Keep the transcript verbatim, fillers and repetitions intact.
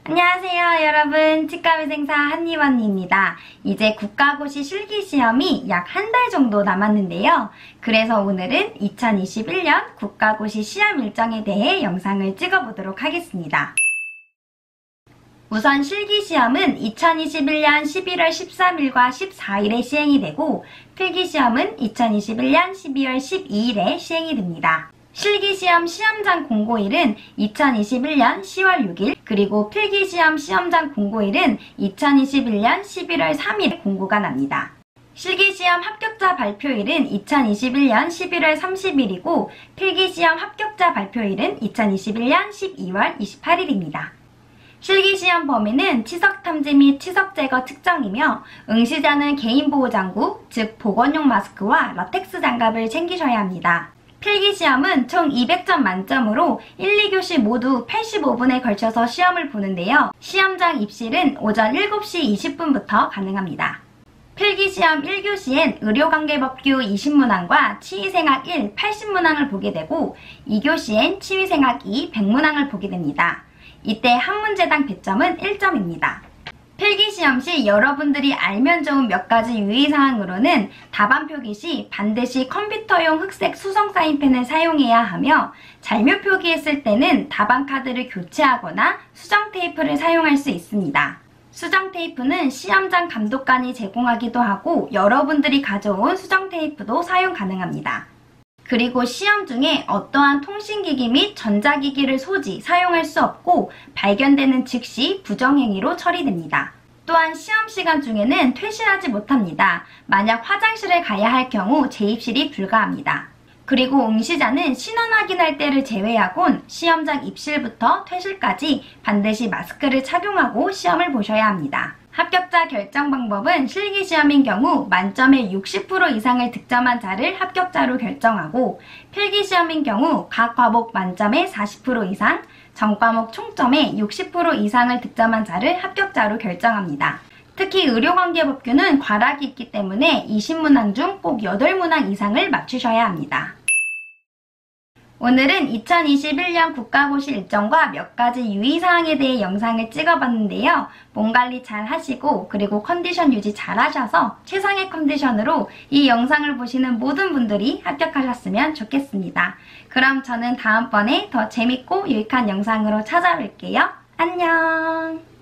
안녕하세요 여러분, 치과위생사 한니원입니다. 이제 국가고시 실기시험이 약 한 달 정도 남았는데요. 그래서 오늘은 이천이십일 년 국가고시 시험 일정에 대해 영상을 찍어보도록 하겠습니다. 우선 실기시험은 이천이십일 년 십일월 십삼일과 십사일에 시행이 되고 필기시험은 이천이십일 년 십이월 십이일에 시행이 됩니다. 실기시험 시험장 공고일은 이천이십일 년 시월 육일, 그리고 필기시험 시험장 공고일은 이천이십일 년 십일월 삼일에 공고가 납니다. 실기시험 합격자 발표일은 이천이십일 년 십일월 삼십일이고 필기시험 합격자 발표일은 이천이십일 년 십이월 이십팔일입니다. 실기시험 범위는 치석탐지 및 치석제거 측정이며 응시자는 개인보호장구, 즉 보건용 마스크와 라텍스 장갑을 챙기셔야 합니다. 필기시험은 총 이백 점 만점으로 일, 이 교시 모두 팔십오 분에 걸쳐서 시험을 보는데요. 시험장 입실은 오전 일곱 시 이십 분부터 가능합니다. 필기시험 일 교시엔 의료관계법규 이십 문항과 치의생학 일 팔십 문항을 보게 되고 이 교시엔 치의생학 이 백 문항을 보게 됩니다. 이때 한 문제당 배점은 일 점입니다. 필기시험 시 여러분들이 알면 좋은 몇 가지 유의사항으로는 답안 표기 시 반드시 컴퓨터용 흑색 수성 사인펜을 사용해야 하며 잘못 표기했을 때는 답안 카드를 교체하거나 수정 테이프를 사용할 수 있습니다. 수정 테이프는 시험장 감독관이 제공하기도 하고 여러분들이 가져온 수정 테이프도 사용 가능합니다. 그리고 시험 중에 어떠한 통신기기 및 전자기기를 소지, 사용할 수 없고 발견되는 즉시 부정행위로 처리됩니다. 또한 시험 시간 중에는 퇴실하지 못합니다. 만약 화장실에 가야 할 경우 재입실이 불가합니다. 그리고 응시자는 신원 확인할 때를 제외하곤 시험장 입실부터 퇴실까지 반드시 마스크를 착용하고 시험을 보셔야 합니다. 합격자 결정 방법은 실기시험인 경우 만점의 육십 퍼센트 이상을 득점한 자를 합격자로 결정하고 필기시험인 경우 각 과목 만점의 사십 퍼센트 이상, 전 과목 총점의 육십 퍼센트 이상을 득점한 자를 합격자로 결정합니다. 특히 의료관계법규는 과락이 있기 때문에 이십 문항 중 꼭 여덟 문항 이상을 맞추셔야 합니다. 오늘은 이천이십일 년 국가고시 일정과 몇 가지 유의사항에 대해 영상을 찍어봤는데요. 몸 관리 잘 하시고 그리고 컨디션 유지 잘 하셔서 최상의 컨디션으로 이 영상을 보시는 모든 분들이 합격하셨으면 좋겠습니다. 그럼 저는 다음번에 더 재밌고 유익한 영상으로 찾아뵐게요. 안녕!